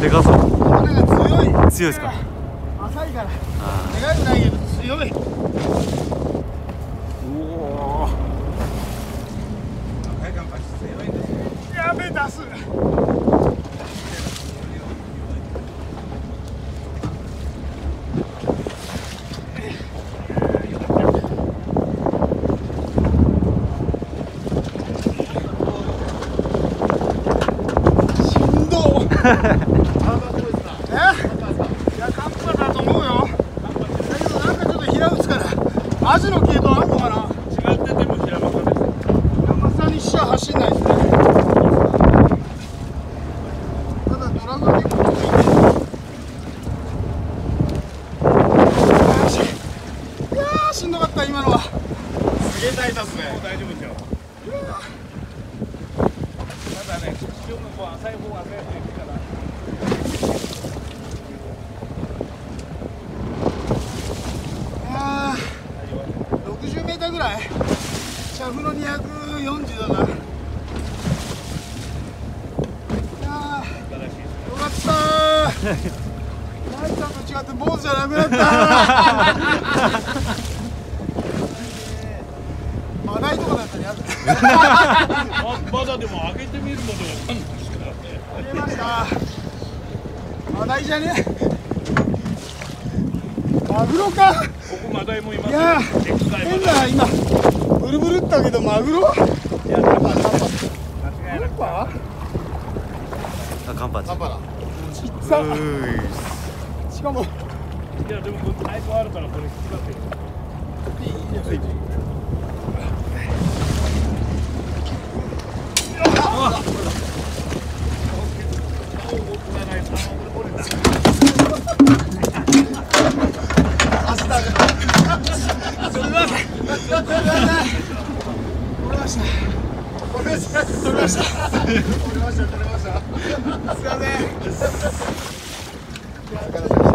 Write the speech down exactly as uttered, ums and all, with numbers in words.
でかそう。 これが強い。 強いですか。 浅いから。 あでかくないけど強い。 ーおお。 やべえ出す。しんどっ。え？いやカッパだと思うよ。だけどなんかちょっと平打つからアジの系統あんのかな。 違ってても平場です。 山さんにしちゃ走んないですね。ただドラゴン結構得意で。よし。いやーしんどかった今のは。 すげえ大tasね。大丈夫ですよ。ただね、潮がこう浅い方が浅い方がいいから。 あーろくじゅうメーターぐらい。シャフのにひゃくよんじゅうだな。いやーよかったー。大ちゃんと違って坊主じゃなくなったー。マダイとかだったらやだ。 まだでも上げてみるまでわかんないですからね。 ありました。マダイじゃね。マグロか。 ここマダイもいます。 いやでっかい変マダイ。 な今ブルブルったけどマグロ。 いや、カンパカンパ。間違いなく。 パあ、カンパチ。 カンパだ。 ちっさ。 うーしかもいや、でもこれ太鼓あるからこれ引き出せよ。 取れました。取れました。取れました。取れました。すいません。